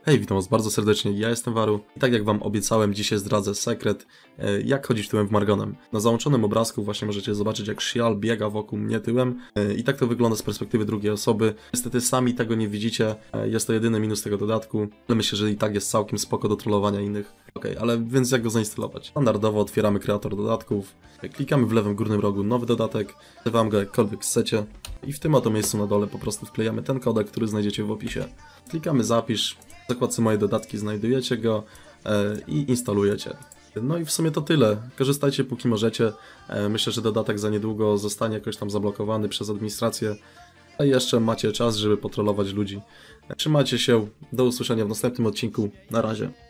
Hej, witam was bardzo serdecznie, ja jestem Waru i tak jak wam obiecałem, dzisiaj zdradzę sekret, jak chodzić tyłem w Margonem. Na załączonym obrazku właśnie możecie zobaczyć, jak Shial biega wokół mnie tyłem i tak to wygląda z perspektywy drugiej osoby. Niestety sami tego nie widzicie, jest to jedyny minus tego dodatku, ale myślę, że i tak jest całkiem spoko do trollowania innych. Okej, ale więc jak go zainstalować? Standardowo otwieramy kreator dodatków, klikamy w lewym górnym rogu nowy dodatek, wzywam go jakkolwiek chcecie i w tym oto miejscu na dole po prostu wklejamy ten kodek, który znajdziecie w opisie. Klikamy zapisz. W zakładce moje dodatki znajdujecie go i instalujecie. No i w sumie to tyle. Korzystajcie póki możecie. Myślę, że dodatek za niedługo zostanie jakoś tam zablokowany przez administrację. A jeszcze macie czas, żeby potrolować ludzi. Trzymajcie się. Do usłyszenia w następnym odcinku. Na razie.